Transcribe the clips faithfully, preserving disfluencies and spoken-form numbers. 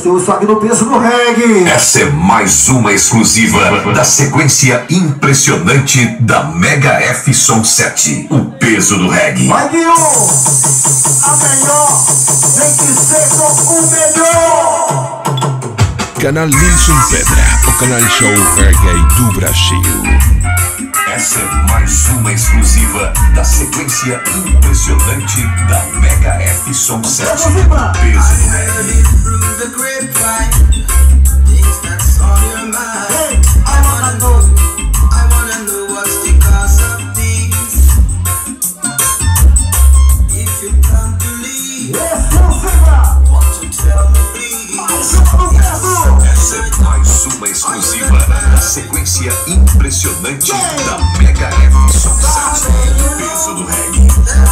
Esse é o swag do peso do reggae. Essa é mais uma exclusiva da sequência impressionante da Mega F Som sete. O peso do reggae. Vai, Guiô! A melhor tem que ser com o melhor. Canal Nilson Pedra, o canal show reggae do Brasil. Essa é mais uma exclusiva da sequência impressionante da Mega F Som sete. O peso do reggae. Essa é mais uma exclusiva da sequência impressionante da Mega F Som sete. O peso do reggae.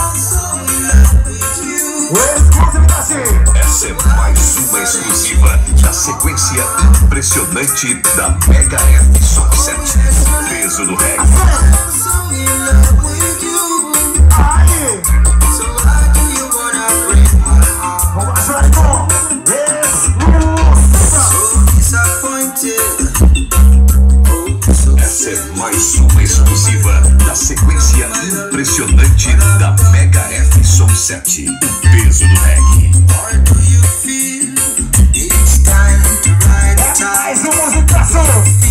Essa é mais uma exclusiva da sequência impressionante da Mega F Som sete. O peso do reggae. Essa é mais uma exclusiva da sequência impressionante da Mega F Som sete. O peso do reggae. Mais uma musicação.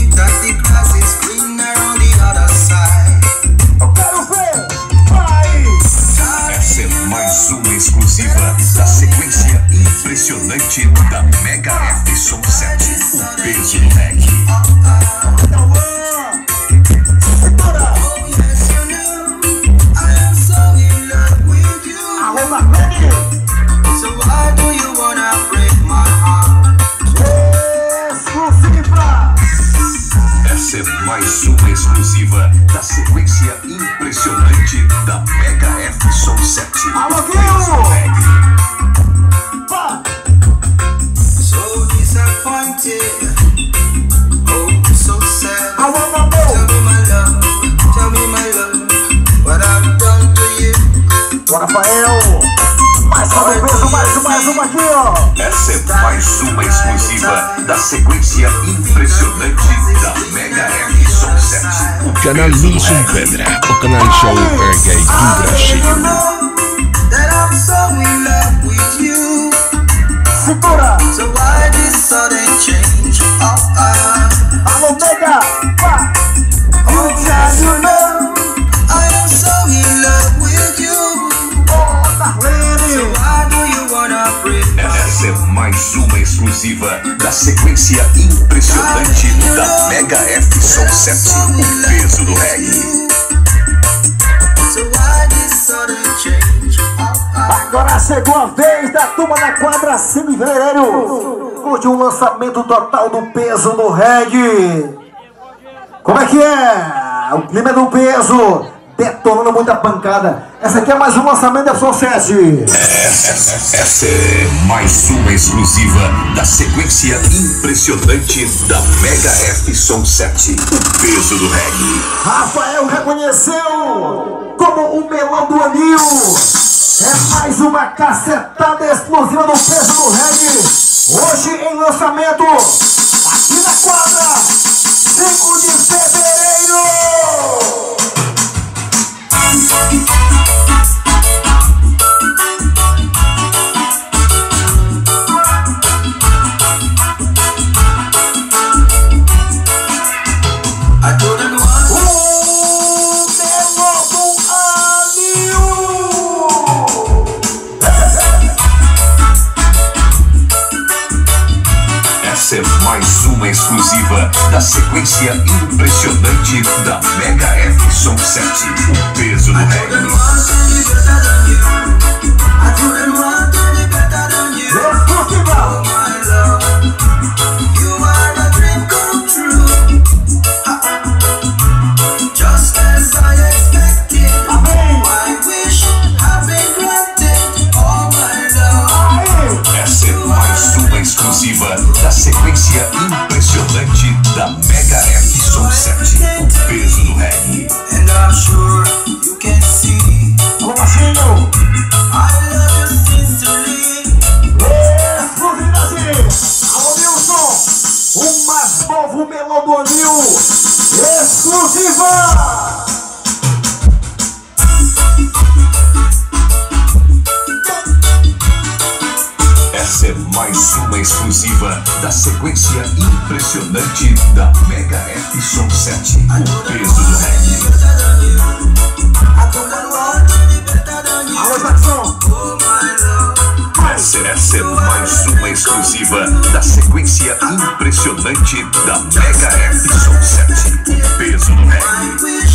Eu quero ver. Vai. Essa é mais uma exclusiva da sequência impressionante da Mega F Som sete. O peso do reggae. Essa é mais uma exclusiva da sequência impressionante da Mega F Som sete. Alô, O peso do reggae. So disappointed, oh so sad. Alô, Mamão. Tell me my love, tell me my love, what I've done to you. Bora, Rafael. Mais uma vez, mais uma, mais uma aqui, ó. Essa é mais uma exclusiva da sequência impressionante da Mega F Som sete. O Canal peso do Nilson reggae. Pedra, o canal show reggae do Brasil. That I'm so in love with you. Segura. So why this sudden change? Oh, uh, Alô, Mega. Pá. oh, yes, you know, I am so in love with you. Ô, So Darlene. why do you wanna break my Essa é mais uma exclusiva da sequência impressionante da Mega F Som sete. O peso do reggae. So why this sudden change? Oh, uh, Agora chegou a vez da turma da quadra cinco de fevereiro. Curte um lançamento total do peso do reggae. Como é que é? O clima é do peso, detonando muita pancada. Essa aqui é mais um lançamento da Som sete. Essa, essa é mais uma exclusiva da sequência impressionante da Mega F Som sete. O peso do reggae. Rafael reconheceu como o melão do anil. É mais uma cacetada explosiva do peso do reggae. Hoje em lançamento, aqui na quadra cinco de fevereiro. I couldn't want O melão do anil. Essa é mais uma exclusiva da sequência impressionante da Mega F Som sete. O peso do reggae. I couldn't want any better than you. Exclusiva. My love, you are a dream come true. Just as I expected, my wish has been granted. Oh my love, Aí. Essa é mais uma exclusiva da sequência impressionante da Mega F Som sete. O peso do reggae. and I'm sure you can see Alô, Marcinho. I love you since novo melão do anil, exclusiva. Essa é mais uma exclusiva da sequência impressionante da Mega F Som sete, o peso do reggae. Alô, Jackson. Essa, essa é mais uma exclusiva da sequência impressionante da Mega F Som sete, o peso do reggae.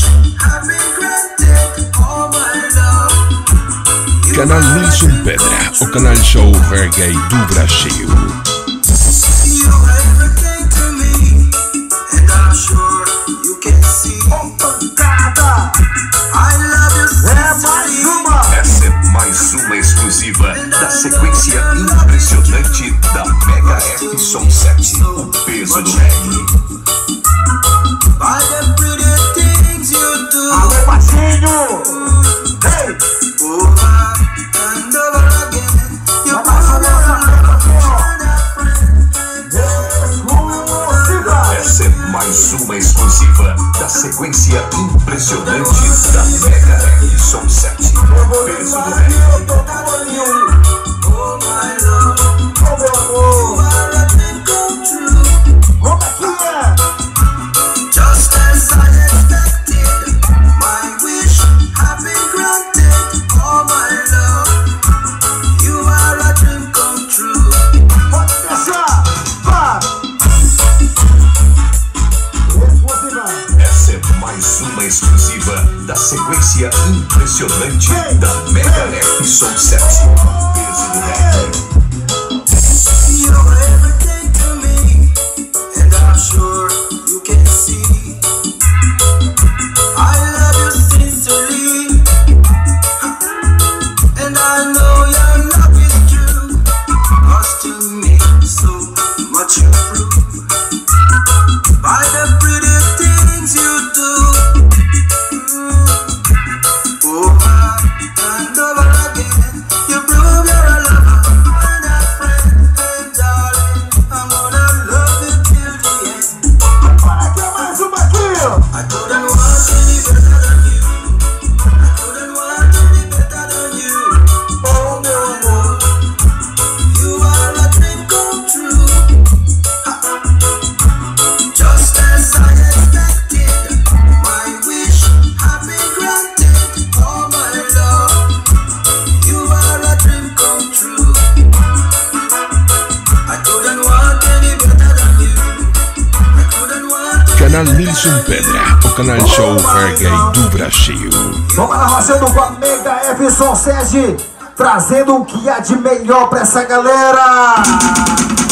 Canal Nilson Pedra, o canal show reggae do Brasil. Essa é mais uma exclusiva da sequência impressionante da Mega F Som sete, o peso do reggae. Alô, Baixinho. Hey. Essa é mais uma exclusiva da sequência impressionante da Mega F Som sete, o peso do reggae. Uma exclusiva da sequência impressionante da Mega F Som sete, o peso do reggae. Canal Nilson Pedra, o canal show reggae do Brasil. Vamos lá, fazendo com a Mega F Som sete, trazendo o que há de melhor pra essa galera.